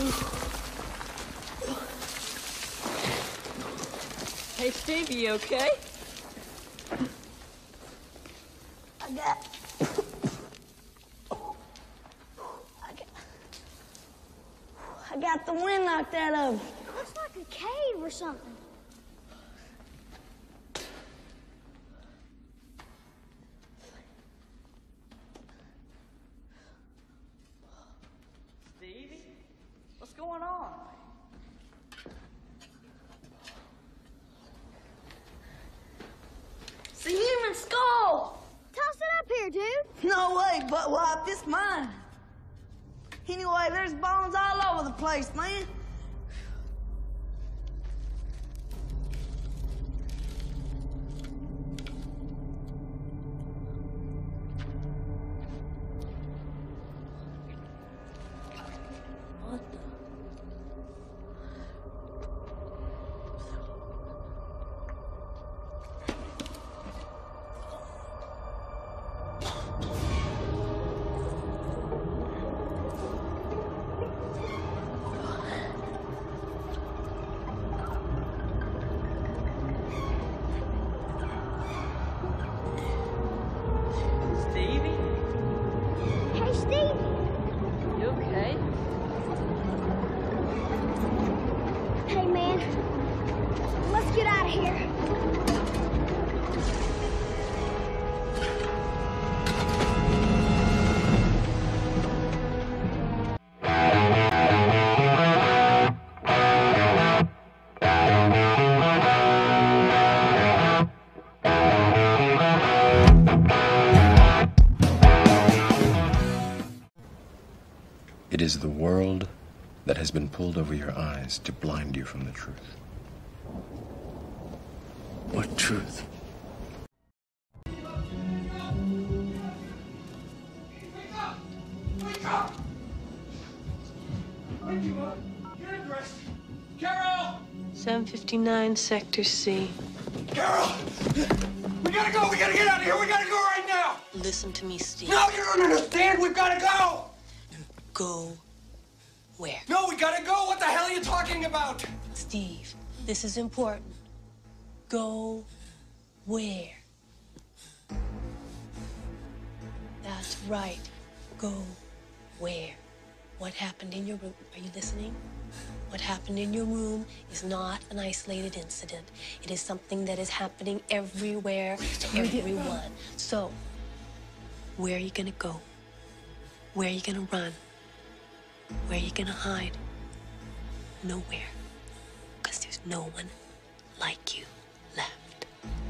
Hey, Steve, you okay? I got the wind knocked out of me. Looks like a cave or something. Stevie? What's going on? It's a human skull! Toss it up here, dude. No way, but wipe, it's mine. Anyway, there's bones all over the place, man. What the? Stevie? Hey, Steve. You okay? Hey, man. Let's get out of here. It is the world that has been pulled over your eyes to blind you from the truth. What truth? Wake up! Wake up! Wake you up! Get dressed! Carol! 759 Sector C. Carol! We gotta go! We gotta get out of here! We gotta go right now! Listen to me, Steve. No, you don't understand! We've gotta go! Go where? No, we gotta go! What the hell are you talking about? Steve, this is important. Go where? That's right. Go where? What happened in your room? Are you listening? What happened in your room is not an isolated incident. It is something that is happening everywhere to everyone. So, where are you gonna go? Where are you gonna run? Where are you gonna hide? Nowhere. Because there's no one like you left.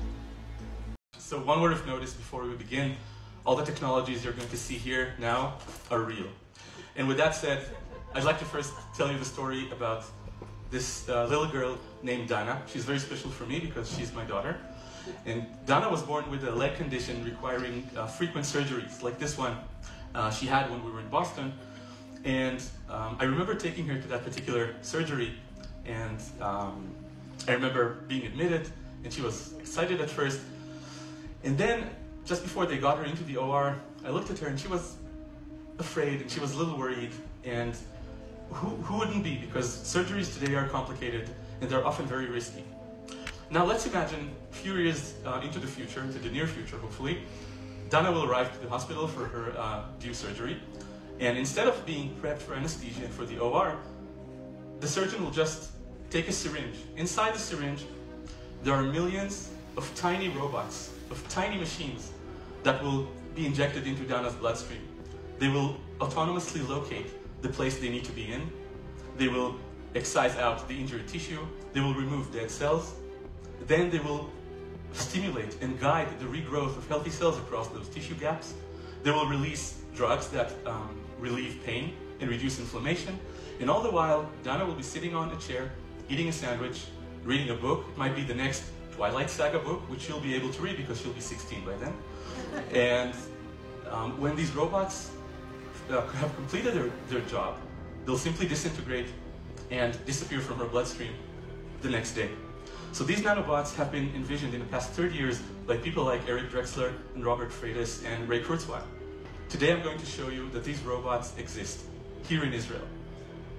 So one word of notice before we begin, all the technologies you're going to see here now are real. And with that said, I'd like to first tell you the story about this little girl named Dana. She's very special for me because she's my daughter. And Dana was born with a leg condition requiring frequent surgeries, like this one she had when we were in Boston. And I remember taking her to that particular surgery, and I remember being admitted, and she was excited at first. And then, just before they got her into the OR, I looked at her and she was afraid and she was a little worried. And who wouldn't be? Because surgeries today are complicated and they're often very risky. Now let's imagine a few years into the future, to the near future hopefully, Dana will arrive to the hospital for her due surgery. And instead of being prepped for anesthesia and for the OR, the surgeon will just take a syringe. Inside the syringe, there are millions of tiny robots, of tiny machines that will be injected into Dana's bloodstream. They will autonomously locate the place they need to be in. They will excise out the injured tissue. They will remove dead cells. Then they will stimulate and guide the regrowth of healthy cells across those tissue gaps. They will release drugs that relieve pain and reduce inflammation. And all the while, Dana will be sitting on a chair, eating a sandwich, reading a book. It might be the next Twilight Saga book, which she'll be able to read because she'll be 16 by then. And when these robots have completed their job, they'll simply disintegrate and disappear from her bloodstream the next day. So these nanobots have been envisioned in the past 30 years by people like Eric Drexler and Robert Freitas and Ray Kurzweil. Today I'm going to show you that these robots exist here in Israel.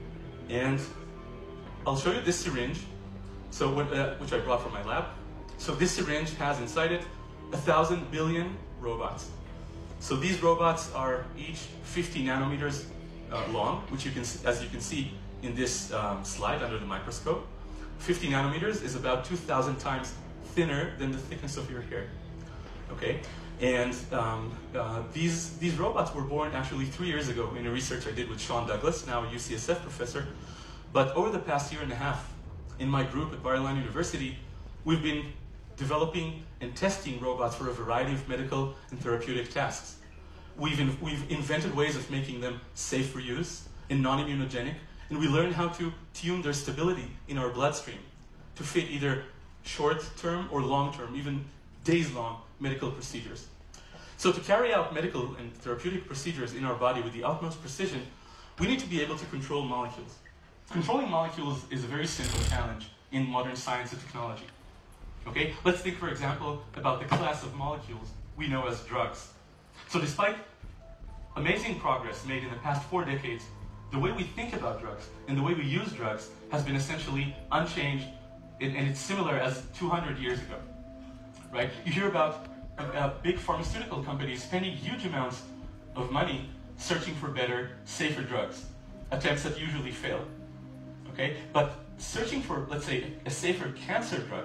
And I'll show you this syringe, so which I brought from my lab. So this syringe has inside it 1,000 billion robots. So these robots are each 50 nanometers long, which you can, as you can see in this slide under the microscope. 50 nanometers is about 2,000 times thinner than the thickness of your hair. Okay, and these robots were born actually 3 years ago in a research I did with Sean Douglas, now a UCSF professor. But over the past year and a half, in my group at Bar-Ilan University, we've been developing and testing robots for a variety of medical and therapeutic tasks. We've invented ways of making them safe for use and non-immunogenic, and we learned how to tune their stability in our bloodstream to fit either short-term or long-term, even days-long medical procedures. So to carry out medical and therapeutic procedures in our body with the utmost precision, we need to be able to control molecules. Controlling molecules is a very simple challenge in modern science and technology. Okay, let's think, for example, about the class of molecules we know as drugs. So despite amazing progress made in the past 4 decades, the way we think about drugs and the way we use drugs has been essentially unchanged, and it's similar as 200 years ago, right? You hear about big pharmaceutical companies spending huge amounts of money searching for better, safer drugs, attempts that usually fail, okay? But searching for, let's say, a safer cancer drug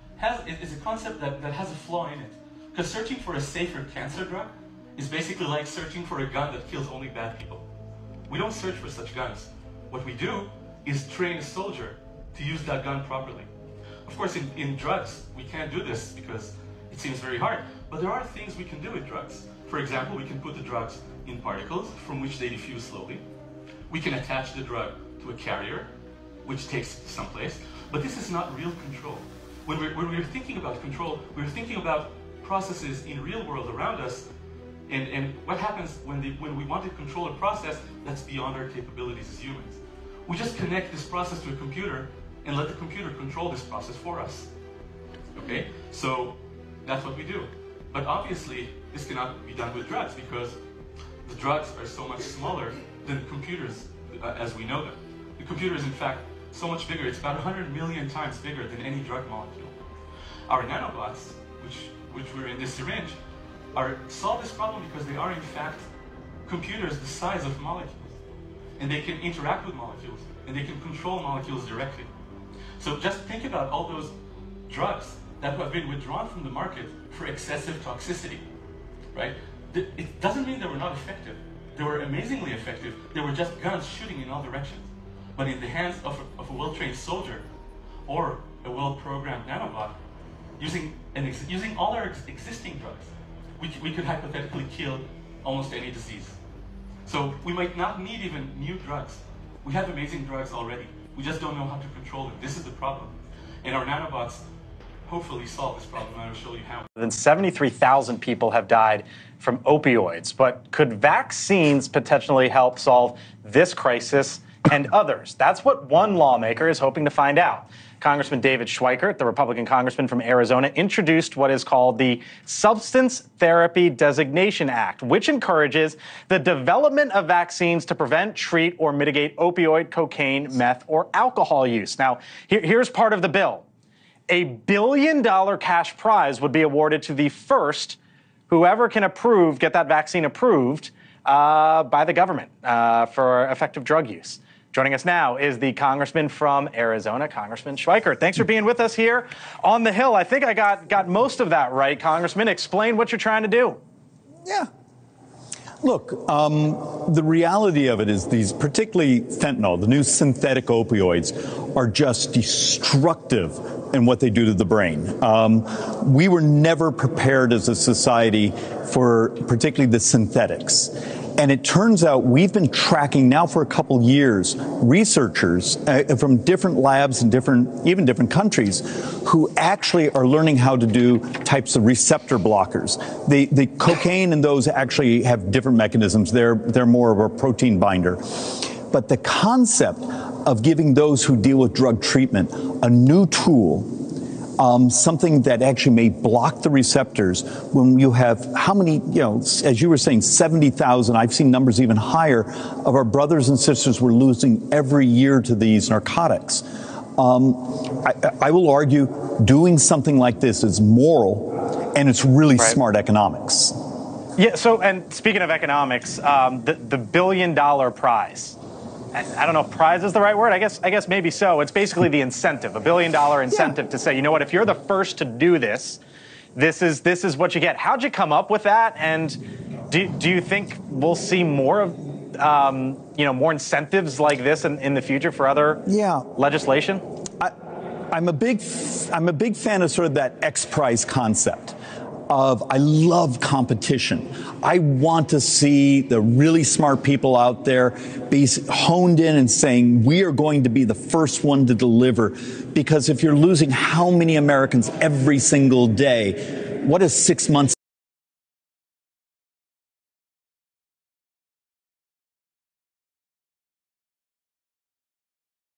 is a concept that has a flaw in it. Because searching for a safer cancer drug is basically like searching for a gun that kills only bad people. We don't search for such guns. What we do is train a soldier to use that gun properly. Of course, in drugs, we can't do this because it seems very hard. But there are things we can do with drugs. For example, we can put the drugs in particles from which they diffuse slowly. We can attach the drug to a carrier, which takes someplace. But this is not real control. When we're thinking about control, we're thinking about processes in real world around us, and what happens when we want to control a process that's beyond our capabilities as humans. We just connect this process to a computer and let the computer control this process for us. Okay? So that's what we do. But obviously, this cannot be done with drugs because the drugs are so much smaller than computers as we know them. The computer is, in fact, so much bigger. It's about 100 million times bigger than any drug molecule. Our nanobots, which were in this syringe, solve this problem because they are, in fact, computers the size of molecules. And they can interact with molecules, and they can control molecules directly. So just think about all those drugs that have been withdrawn from the market for excessive toxicity, right? It doesn't mean they were not effective. They were amazingly effective. They were just guns shooting in all directions. But in the hands of a well-trained soldier or a well-programmed nanobot, using all our existing drugs, we could hypothetically kill almost any disease. So we might not need even new drugs. We have amazing drugs already. We just don't know how to control them. This is the problem. And our nanobots hopefully solve this problem, and I will show you how. More than 73,000 people have died from opioids. But could vaccines potentially help solve this crisis and others? That's what one lawmaker is hoping to find out. Congressman David Schweikert, the Republican congressman from Arizona, introduced what is called the Substance Therapy Designation Act, which encourages the development of vaccines to prevent, treat, or mitigate opioid, cocaine, meth, or alcohol use. Now, here's part of the bill. $1 billion cash prize would be awarded to the first whoever can get that vaccine approved by the government for effective drug use. Joining us now is the congressman from Arizona, Congressman Schweikert. Thanks for being with us here on the Hill. I think I got most of that right, Congressman. Explain what you're trying to do. Yeah. Look, the reality of it is these, particularly fentanyl, the new synthetic opioids, are just destructive in what they do to the brain. We were never prepared as a society for particularly the synthetics. And it turns out we've been tracking now for a couple years researchers from different labs in even different countries who actually are learning how to do types of receptor blockers. The cocaine and those actually have different mechanisms. They're more of a protein binder. But the concept of giving those who deal with drug treatment a new tool something that actually may block the receptors when you have how many, as you were saying, 70,000, I've seen numbers even higher, of our brothers and sisters we're losing every year to these narcotics. I will argue doing something like this is moral and it's really smart economics. Yeah, so, and speaking of economics, the $1 billion prize. I don't know if prize is the right word. I guess maybe so. It's basically the incentive, $1 billion incentive to say, you know what, if you're the first to do this, this is what you get. How'd you come up with that? And do you think we'll see more of, more incentives like this in the future for other legislation? I'm a big fan of sort of that X Prize concept. I love competition. I want to see the really smart people out there be honed in and saying, we are going to be the first one to deliver. Because if you're losing how many Americans every single day, what is 6 months